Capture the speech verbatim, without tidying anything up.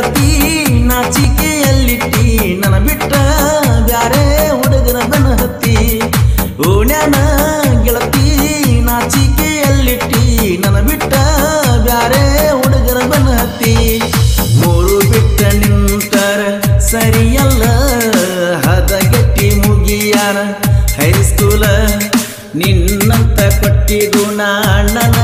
ಗೆಳತಿ ನಾಚಿಕೆಯಲ್ಲಿಟ್ಟಿ ನನ್ನ ಬಿಟ್ಟ ಬ್ಯಾರೆ ಹುಡುಗನ ಬೆನ್ನ ಹತ್ತಿ ಓಣ್ಯಾನ ಗೆಳತಿ ನಾಚಿಕೆಯಲ್ಲಿಟ್ಟಿ ನನ್ನ ಬಿಟ್ಟ ಬ್ಯಾರೆ ಹುಡುಗನ ಬೆನ್ನ ಹತ್ತಿ ಮೂರು ಬಿಟ್ಟ ನಿಂತರ ಸರಿಯಲ್ಲ ಹದಗೆಟ್ಟಿ ಮುಗಿಯಾನ ಹೈಸ್ಕೂಲ ನಿನ್ನಂತ ಕೊಟ್ಟಿದು ಅಣ್ಣನ